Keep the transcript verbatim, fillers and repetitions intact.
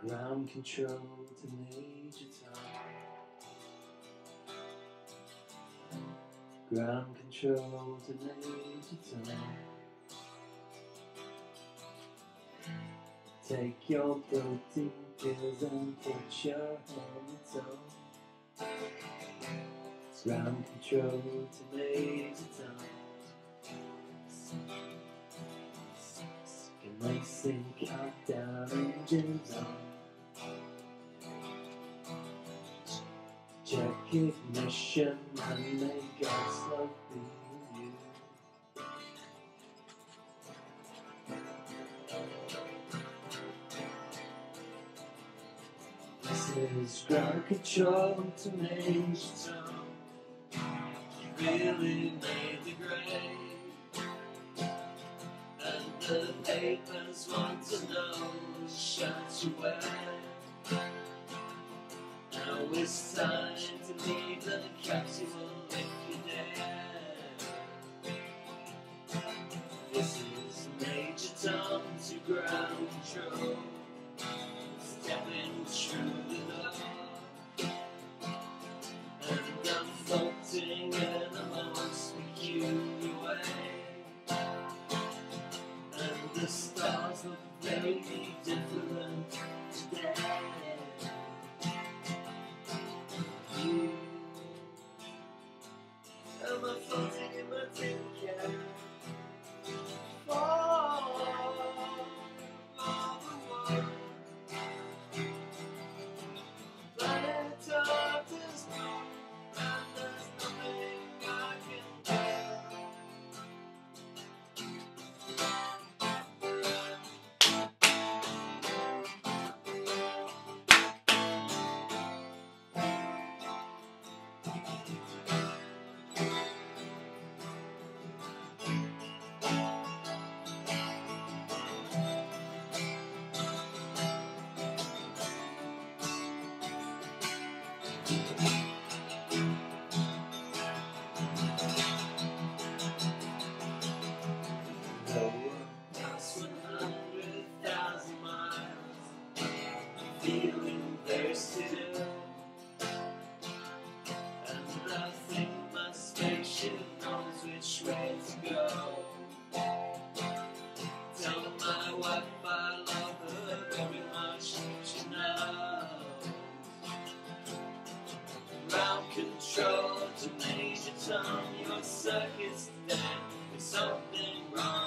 Ground control to Major Tom. Ground control to Major Tom. Take your protein pills and put your helmet on. Ground control to Major Tom. Racing countdown engines on. Check ignition and may God's love be with you. This is ground control to Major Tom. You really made the grade. The papers want to know, shut your way. Now it's time to leave the capsule if you dare. This is Major Tom to ground control, stepping through the door. And I'm floating in a most peculiar way. The stars look very different today. You, am I floating in my tin can? Fall all the world. Planet Earth is gone, and there's nothing I can do. Feeling thirsty too, and I think my spaceship knows which way to go. Tell my wife I love her very much, she knows. Ground control to Major Tom, your circuit's dead, there's something wrong.